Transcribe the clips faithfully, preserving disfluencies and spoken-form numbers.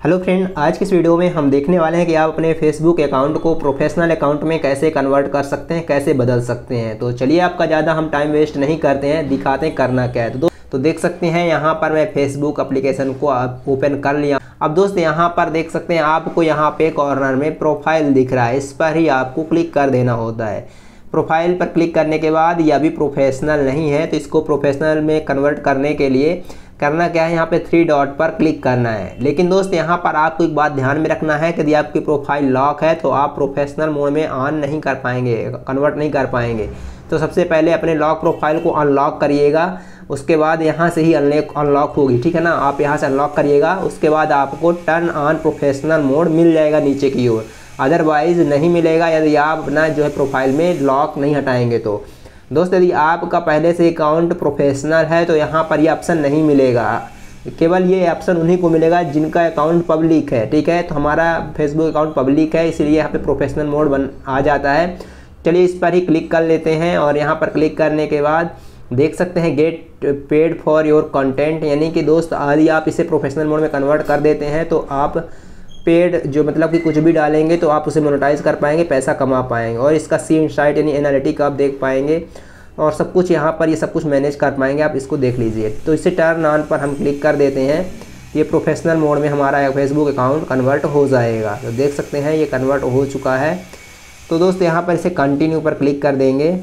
Hello friend, आज की इस वीडियो में हम देखने वाले हैं कि आप अपने फेसबुक अकाउंट को प्रोफेशनल अकाउंट में कैसे कन्वर्ट कर सकते हैं, कैसे बदल सकते हैं। तो चलिए आपका ज़्यादा हम टाइम वेस्ट नहीं करते हैं, दिखाते हैं करना क्या है। तो तो देख सकते हैं यहाँ पर मैं फेसबुक एप्लीकेशन को ओपन कर लिया। अब दोस्त यहाँ पर देख सकते हैं आपको यहाँ पे कॉर्नर में प्रोफाइल दिख रहा है, इस पर ही आपको क्लिक कर देना होता है। प्रोफाइल पर क्लिक करने के बाद यह अभी प्रोफेशनल नहीं है, तो इसको प्रोफेशनल में कन्वर्ट करने के लिए करना क्या है, यहाँ पे थ्री डॉट पर क्लिक करना है। लेकिन दोस्त यहाँ पर आपको एक बात ध्यान में रखना है कि यदि आपकी प्रोफाइल लॉक है तो आप प्रोफेशनल मोड में ऑन नहीं कर पाएंगे, कन्वर्ट नहीं कर पाएंगे। तो सबसे पहले अपने लॉक प्रोफाइल को अनलॉक करिएगा, उसके बाद यहाँ से ही अनलॉक होगी, ठीक है ना। आप यहाँ से अनलॉक करिएगा, उसके बाद आपको टर्न ऑन प्रोफेशनल मोड मिल जाएगा नीचे की ओर, अदरवाइज नहीं मिलेगा यदि आप अपना जो है प्रोफाइल में लॉक नहीं हटाएंगे। तो दोस्त यदि आपका पहले से अकाउंट प्रोफेशनल है तो यहाँ पर ये ऑप्शन नहीं मिलेगा, केवल ये ऑप्शन उन्हीं को मिलेगा जिनका अकाउंट पब्लिक है, ठीक है। तो हमारा फेसबुक अकाउंट पब्लिक है, इसलिए यहाँ पे प्रोफेशनल मोड बन आ जाता है। चलिए इस पर ही क्लिक कर लेते हैं और यहाँ पर क्लिक करने के बाद देख सकते हैं get paid for your content, यानी कि दोस्त यदि आप इसे प्रोफेशनल मोड में कन्वर्ट कर देते हैं तो आप पेड जो मतलब कि कुछ भी डालेंगे तो आप उसे मोनेटाइज कर पाएंगे, पैसा कमा पाएंगे। और इसका सी इनसाइट यानी एनालिटिक आप देख पाएंगे और सब कुछ यहाँ पर ये सब कुछ मैनेज कर पाएंगे, आप इसको देख लीजिए। तो इसे टर्न ऑन पर हम क्लिक कर देते हैं, ये प्रोफेशनल मोड में हमारा फेसबुक अकाउंट कन्वर्ट हो जाएगा। तो देख सकते हैं ये कन्वर्ट हो चुका है। तो दोस्त यहाँ पर इसे कंटिन्यू पर क्लिक कर देंगे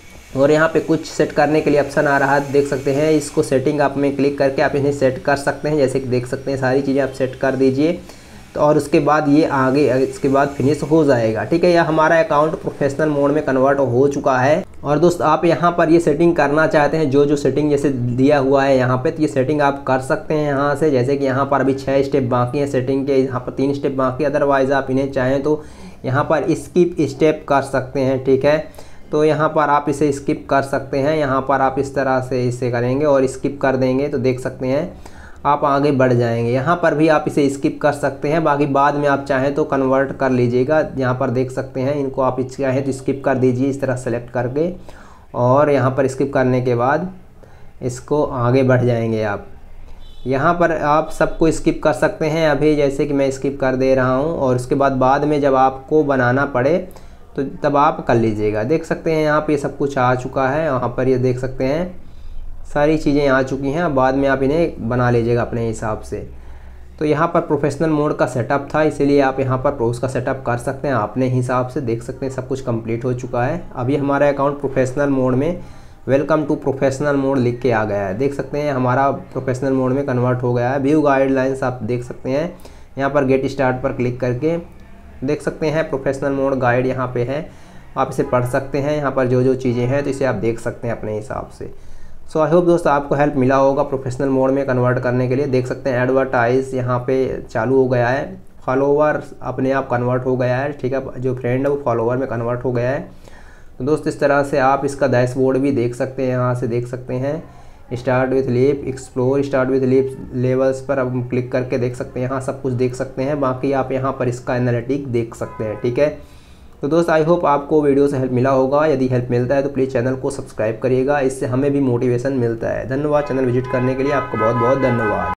और यहाँ पे कुछ सेट करने के लिए ऑप्शन आ रहा है, देख सकते हैं। इसको सेटिंग आप में क्लिक करके आप इन्हें सेट कर सकते हैं, जैसे कि देख सकते हैं सारी चीज़ें आप सेट कर दीजिए। तो और उसके बाद ये आगे इसके बाद फिनिश हो जाएगा, ठीक है। यह हमारा अकाउंट प्रोफेशनल मोड में कन्वर्ट हो चुका है। और दोस्त आप यहाँ पर ये सेटिंग करना चाहते हैं, जो जो सेटिंग जैसे दिया हुआ है यहाँ पे, तो ये सेटिंग आप कर सकते हैं यहाँ से। जैसे कि यहाँ पर अभी छः स्टेप बाकी हैं सेटिंग के, यहाँ पर तीन स्टेप बाकी, अदरवाइज़ आप इन्हें चाहें तो यहाँ पर स्किप स्टेप कर सकते हैं, ठीक है। तो यहाँ पर आप इसे स्किप कर सकते हैं, यहाँ पर आप इस तरह से इसे करेंगे और स्किप कर देंगे तो देख सकते हैं आप आगे बढ़ जाएंगे। यहाँ पर भी आप इसे स्किप कर सकते हैं, बाकी बाद में आप चाहें तो कन्वर्ट कर लीजिएगा। यहाँ पर देख सकते हैं इनको आप चाहें तो स्किप कर दीजिए इस तरह सेलेक्ट करके, और यहाँ पर स्किप करने के बाद इसको आगे बढ़ जाएंगे आप। यहाँ पर आप सबको स्किप कर सकते हैं, अभी जैसे कि मैं स्किप कर दे रहा हूँ, और उसके बाद बाद में जब आपको बनाना पड़े तो तब आप कर लीजिएगा। देख सकते हैं यहाँ पर सब कुछ आ चुका है, वहाँ पर ये देख सकते हैं सारी चीज़ें आ चुकी हैं। बाद में आप इन्हें बना लीजिएगा अपने हिसाब से। तो यहाँ पर प्रोफेशनल मोड का सेटअप था, इसीलिए आप यहाँ पर उसका सेटअप कर सकते हैं अपने हिसाब से। देख सकते हैं सब कुछ कंप्लीट हो चुका है। अभी हमारा अकाउंट प्रोफेशनल मोड में वेलकम टू प्रोफेशनल मोड लिख के आ गया है। देख सकते हैं हमारा प्रोफेशनल मोड में कन्वर्ट हो गया है। व्यू गाइडलाइंस आप देख सकते हैं, यहाँ पर गेट स्टार्ट पर क्लिक करके देख सकते हैं प्रोफेशनल मोड गाइड यहाँ पर है, आप इसे पढ़ सकते हैं। यहाँ पर जो जो चीज़ें हैं तो इसे आप देख सकते हैं अपने हिसाब से। सो आई होप दोस्त आपको हेल्प मिला होगा प्रोफेशनल मोड में कन्वर्ट करने के लिए। देख सकते हैं एडवर्टाइज यहाँ पे चालू हो गया है, फॉलोवर अपने आप कन्वर्ट हो गया है, ठीक है। जो फ्रेंड है वो फॉलोवर में कन्वर्ट हो गया है। तो दोस्त इस तरह से आप इसका डैशबोर्ड भी देख सकते हैं, यहाँ से देख सकते हैं start with leap, explore start with leap levels पर अब क्लिक करके देख सकते हैं, यहाँ सब कुछ देख सकते हैं। बाकी आप यहाँ पर इसका एनालिटिक देख सकते हैं, ठीक है। तो दोस्त आई होप आपको वीडियो से हेल्प मिला होगा। यदि हेल्प मिलता है तो प्लीज़ चैनल को सब्सक्राइब करिएगा, इससे हमें भी मोटिवेशन मिलता है। धन्यवाद चैनल विजिट करने के लिए, आपको बहुत बहुत धन्यवाद।